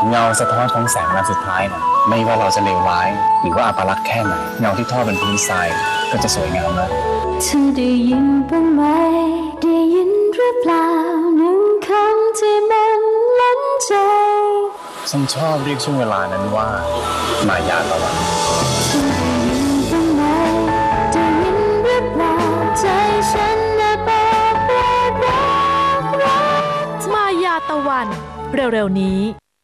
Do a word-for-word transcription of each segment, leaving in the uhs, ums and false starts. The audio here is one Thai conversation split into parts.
เงาสะท้อนของแสงวันสุดท้ายนะไม่ว่าเราจะเลวร้ายหรือว่าอัปลักษณ์แค่ไหนเงาที่ทอดบนพื้นทรายก็จะสวยงามนะเธอได้ยินบ้างไหมได้ยินหรือเปล่าหนึ่งคำที่มันล้นใจฉันชอบเรียกช่วงเวลานั้นว่ามายาตะวันมายาตะวันเร็วๆนี้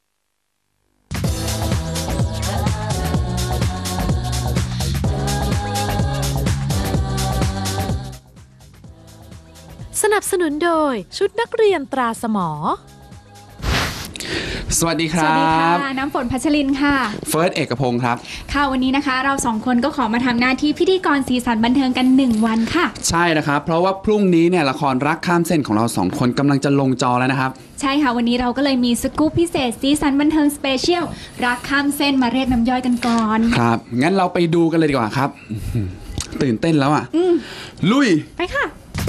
สนับสนุนโดยชุดนักเรียนตราสมอสวัสดีครับสวัสดีค่ะน้ำฝนพัชรินค่ะเฟิร์สเอกพงศ์ครับค่ะวันนี้นะคะเราสองคนก็ขอมาทำหน้าที่พิธีกรสีสันบันเทิงกันหนึ่งวันค่ะใช่นะครับเพราะว่าพรุ่งนี้เนี่ยละครรักข้ามเส้นของเราสองคนกำลังจะลงจอแล้วนะครับใช่ค่ะวันนี้เราก็เลยมีสกู๊ปพิเศษสีสันบันเทิงสเปเชียลรักข้ามเส้นมาเรียกน้ำย่อยกันก่อนครับงั้นเราไปดูกันเลยดีกว่าครับตื่นเต้นแล้วอ่ะลุยไปค่ะ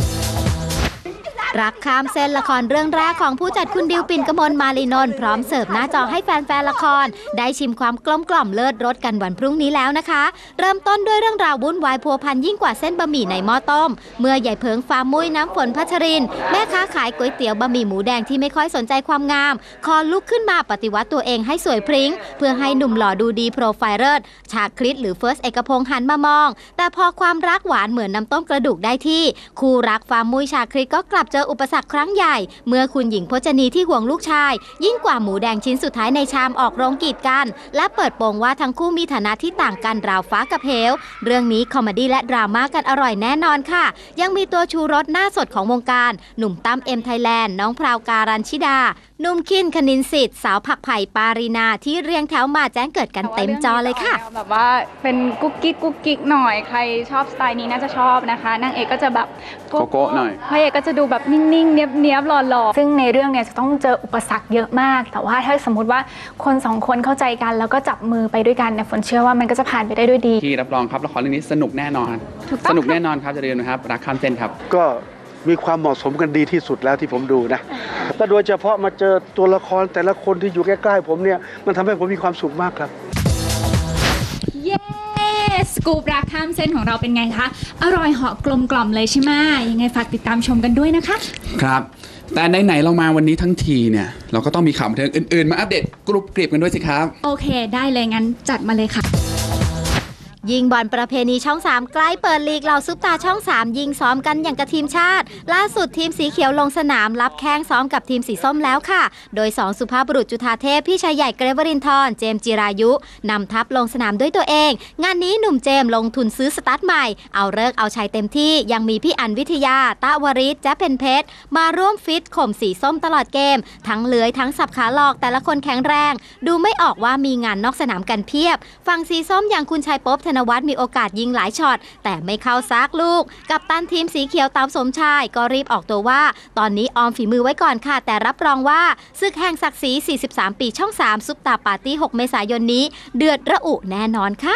รักข้ามเส้นละครเรื่องแรกของผู้จัดคุณดิวปิ่นกมลมาลีนนท์พร้อมเสิร์ฟหน้าจอให้แฟนๆละครได้ชิมความกลมกล่อมเลิศรสกันวันพรุ่งนี้แล้วนะคะเริ่มต้นด้วยเรื่องราววุ่นวายพัวพันยิ่งกว่าเส้นบะหมี่ในหม้อต้มเมื่อใหญ่เพิงฟาร์มมุ้ยน้ำฝนพัชรินแม่ค้าขายก๋วยเตี๋ยวบะหมี่หมูแดงที่ไม่ค่อยสนใจความงามคอลุกขึ้นมาปฏิวัติตัวเองให้สวยพริ้งเพื่อให้หนุ่มหล่อดูดีโปรไฟล์เลิศชาคริสหรือเฟิร์สเอกพงษ์หันมามองแต่พอความรักหวานเหมือนน้ำต้มกระดูกได้ที่คู่รักฟาร์มมุ้ยชาคริสก็กลับเจออุปสรรคครั้งเมื่อคุณหญิงพจนีที่ห่วงลูกชายยิ่งกว่าหมูแดงชิ้นสุดท้ายในชามออกโรงกีดกันและเปิดโปงว่าทั้งคู่มีฐานะที่ต่างกันราวฟ้ากับเหวเรื่องนี้คอมเมดี้และดราม่ากันอร่อยแน่นอนค่ะยังมีตัวชูรสหน้าสดของวงการหนุ่มตั้มเอ็มไทยแลนด์น้องพราวการัญชิดาหนุ่มคินคณินสิทธิ์สาวผักไผ่ปารีนาที่เรียงแถวมาแจ้งเกิดกันเต็มจอเลยค่ะแบบว่าเป็นกุ๊กกิ๊กกุ๊กกิ๊กหน่อยใครชอบสไตล์นี้น่าจะชอบนะคะนางเอกก็จะแบบโกโก้หน่อยพระเอกก็จะดูแบบนิ่งๆเนียบๆหล่อๆซึ่งในเรื่องเนี่ยจะต้องเจออุปสรรคเยอะมากแต่ว่าถ้าสมมติว่าคนสองคนเข้าใจกันแล้วก็จับมือไปด้วยกันเนี่ยฝนเชื่อว่ามันก็จะผ่านไปได้ด้วยดีที่รับรองครับละครเรื่องนี้สนุกแน่นอนสนุกแน่นอนครับจะเรียนนะครับรักข้ามเส้นครับก็มีความเหมาะสมกันดีที่สุดแล้วที่ผมดูนะแต่โดยเฉพาะมาเจอตัวละครแต่ละคนที่อยู่ใกล้ๆผมเนี่ยมันทำให้ผมมีความสุขมากครับเย้สกูปรักข้ามเส้นของเราเป็นไงคะอร่อยเหาะกลมกล่อมเลยใช่ไหมยังไงฝากติดตามชมกันด้วยนะคะครับแต่ไหนๆเรามาวันนี้ทั้งทีเนี่ยเราก็ต้องมีข่าวบันเทิงอื่นๆมาอัปเดตกรุบกริบกันด้วยสิครับโอเคได้เลยงั้นจัดมาเลยค่ะยิงบอลประเพณีช่องสามใกล้เปิดลีกเหล่าซุปตาช่องสามยิงซ้อมกันอย่างกับทีมชาติล่าสุดทีมสีเขียวลงสนามรับแข้งซ้อมกับทีมสีส้มแล้วค่ะโดยสองสุภาพบุรุษจุฑาเทพพี่ชายใหญ่เกรฟวรินทร์เจมส์จิรายุนำทัพลงสนามด้วยตัวเองงานนี้หนุ่มเจมส์ลงทุนซื้อสตาร์ทใหม่เอาเลิกเอาชัยเต็มที่ยังมีพี่อันวิทยาตะวริศแจ๊เพนเพชรมาร่วมฟิตข่มสีส้มตลอดเกมทั้งเลื้อยทั้งสับขาหลอกแต่ละคนแข็งแรงดูไม่ออกว่ามีงานนอกสนามกันเพียบฝั่งสีส้มอย่างคุณชัยภพธนวัฒน์มีโอกาสยิงหลายช็อตแต่ไม่เข้าซักลูกกัปตันทีมสีเขียวตามสมชายก็รีบออกตัวว่าตอนนี้ออมฝีมือไว้ก่อนค่ะแต่รับรองว่าศึกแห่งศักดิ์ศรีสี่สิบสามปีช่องสามซุปตาปาร์ตี้หกเมษายนนี้เดือดระอุแน่นอนค่ะ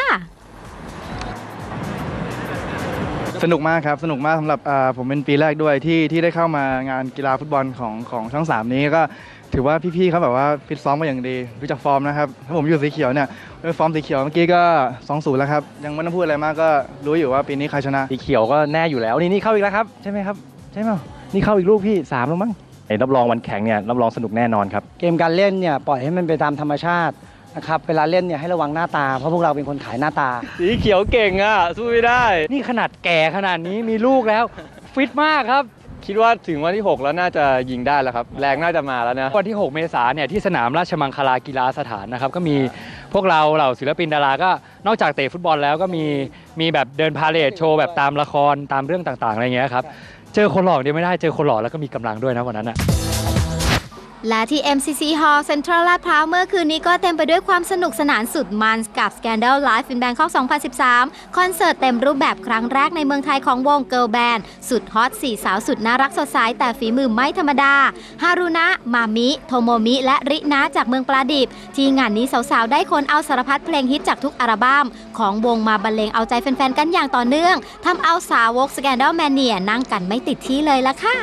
สนุกมากครับสนุกมากสำหรับผมเป็นปีแรกด้วยที่ที่ได้เข้ามางานกีฬาฟุตบอลของของช่องสามนี้ก็ถือว่าพี่ๆเขาแบบว่าฟิตซ้อมมาอย่างดีรู้จักฟอร์มนะครับถ้าผมอยู่สีเขียวเนี่ยฟอร์มสีเขียวเมื่อกี้ก็ สองศูนย์ แล้วครับยังไม่ต้องพูดอะไรมากก็รู้อยู่ว่าปีนี้ใครชนะสีเขียวก็แน่อยู่แล้วนี่นี่เข้าอีกแล้วครับใช่ไหมครับใช่ไหมนี่เข้าอีกลูกพี่สามแล้วมั้งไอ้รับรองวันแข่งเนี่ยรับรองสนุกแน่นอนครับเกมการเล่นเนี่ยปล่อยให้มันไปตามธรรมชาตินะครับเวลาเล่นเนี่ยให้ระวังหน้าตาเพราะพวกเราเป็นคนขายหน้าตาสีเขียวเก่งอ่ะสู้ไม่ได้นี่ขนาดแก่ขนาดนี้มีลูกแล้วฟิตมากครับคิดว่าถึงวันที่หกแล้วน่าจะยิงได้แล้วครับแรงน่าจะมาแล้วนะวันที่หกเมษายนเนี่ยที่สนามราชมังคลากีฬาสถานนะครับก็มีพวกเราเหล่าศิลปินดาราก็นอกจากเตะฟุตบอลแล้วก็มีมีแบบเดินพาเลทโชว์แบบตามละครตามเรื่องต่างๆอะไรเงี้ยครับเจอคนหล่อเดียวไม่ได้เจอคนหล่อแล้วก็มีกำลังด้วยนะวันนั้นอ่ะและที่ เอ็ม ซี ซี Hall Central ลาดพร้าวเมื่อคืนนี้ก็เต็มไปด้วยความสนุกสนานสุดมันกับ Scandal Live in Bangkok สองพันสิบสามคอนเสิร์ตเต็มรูปแบบครั้งแรกในเมืองไทยของวง Girl Band สุดฮอตสี่สาวสุดน่ารักสดใสแต่ฝีมือไม่ธรรมดาฮารุนะมามิโทโมมิและรินะจากเมืองปลาดิบที่งานนี้สาวๆได้คนเอาสารพัดเพลงฮิตจากทุกอัลบั้มของวงมาบรรเลงเอาใจแฟนๆกันอย่างต่อเนื่องทำเอาสาวก Scandal Mania นั่งกันไม่ติดที่เลยละค่ะ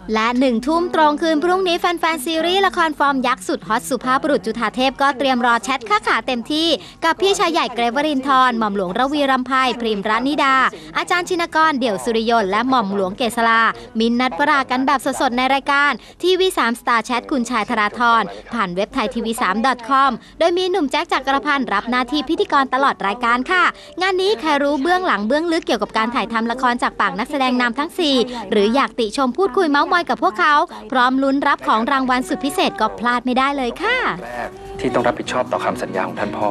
และหนึ่งทุ่มตรงคืนพรุ่งนี้แฟนๆซีรีส์ละครฟอร์มยักษ์สุดฮอตสุภาพบุรุษจุฑาเทพก็เตรียมรอแชทค่าขาเต็มที่กับพี่ชายใหญ่เกรฟรินทร์หม่อมหลวงระวีรำไพพริมรนิดาอาจารย์ชินกรเดี่ยวสุริยนต์และหม่อมหลวงเกษรามินท์นัทวรากันแบบสดๆในรายการทีวีสาม Star Chat คุณชายธราธรผ่านเว็บไทยทีวีสาม ดอท คอม โดยมีหนุ่มแจ็คจักรพันธ์รับหน้าที่พิธีกรตลอดรายการค่ะงานนี้ใครรู้เบื้องหลังเบื้องลึกเกี่ยวกับการถ่ายทำละครจากปากนักแสดงนำทั้งสี่หรืออยากติชมพูดคุยเม้ามอยกับพวกเขาพร้อมลุ้นรับของรางวัลสุดพิเศษก็พลาดไม่ได้เลยค่ะแรกที่ต้องรับผิดชอบต่อคำสัญญาของท่านพ่อ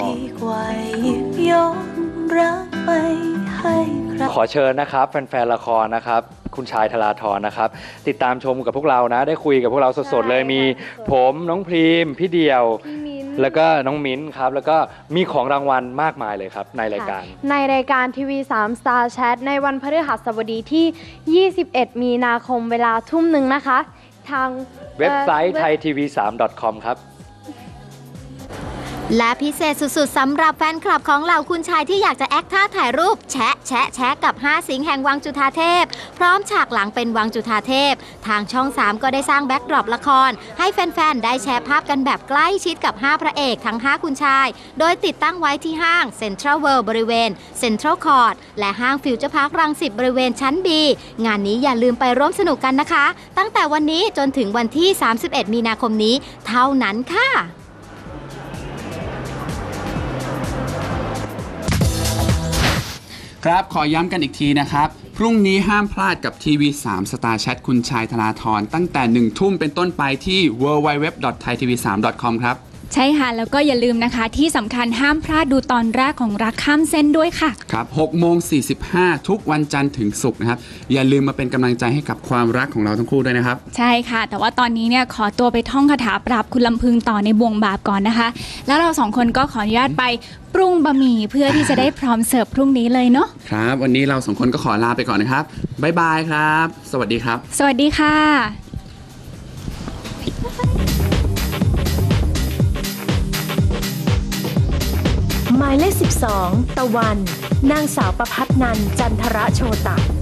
ขอเชิญนะครับแฟนๆละครนะครับคุณชายธราธรนะครับติดตามชมกับพวกเรานะได้คุยกับพวกเราสดๆเลยมีผมน้องพรีมพี่เดียวแล้วก็น้องมิ้นครับแล้วก็มีของรางวัลมากมายเลยครับในรายการในรายการทีวีสาม Star Chat ในวันพฤหัสบดีที่ยี่สิบเอ็ดมีนาคมเวลาทุ่มหนึ่งนะคะทางเว็บไซต์ไทยทีวีสาม ดอท คอม ครับและพิเศษสุดๆสำหรับแฟนคลับของเหล่าคุณชายที่อยากจะแอคท่าถ่ายรูปแชะแชะแชะกับห้าสิงห์แห่งวังจุฑาเทพพร้อมฉากหลังเป็นวังจุฑาเทพทางช่องสามก็ได้สร้างแบ็กดรอปละครให้แฟนๆได้แชร์ภาพกันแบบใกล้ชิดกับห้าพระเอกทั้งห้าคุณชายโดยติดตั้งไว้ที่ห้างเซ็นทรัลเวิลด์บริเวณเซ็นทรัลคอร์ทและห้างฟิวเจอร์พาร์ครังสิตบริเวณชั้น บี งานนี้อย่าลืมไปร่วมสนุกกันนะคะตั้งแต่วันนี้จนถึงวันที่สามสิบเอ็ดมีนาคมนี้เท่านั้นค่ะครับขอย้ำกันอีกทีนะครับพรุ่งนี้ห้ามพลาดกับทีวีสาม Star Chat คุณชายธราธรตั้งแต่หนึ่งทุ่มเป็นต้นไปที่ ดับเบิลยู ดับเบิลยู ดับเบิลยู ดอท ไทยทีวีสาม ดอท คอม ครับใช่ค่ะแล้วก็อย่าลืมนะคะที่สำคัญห้ามพลาดดูตอนแรกของรักข้ามเส้นด้วยค่ะครับหกโมงสี่สิบห้าทุกวันจันทร์ถึงศุกร์นะครับอย่าลืมมาเป็นกำลังใจให้กับความรักของเราทั้งคู่ด้วยนะครับใช่ค่ะแต่ว่าตอนนี้เนี่ยขอตัวไปท่องคาถาปราบคุณลำพึงต่อในบ่วงบาปก่อนนะคะแล้วเราสองคนก็ขออนุญาตไปปรุงบะหมี่เพื่อที่จะได้พร้อมเสิร์ฟพรุ่งนี้เลยเนาะครับวันนี้เราสองคนก็ขอลาไปก่อนนะครับบ๊ายบายครับสวัสดีครับสวัสดีค่ะหมายเลขสิบสองตะวันนางสาวประภัสนันท์จันทรโชตะ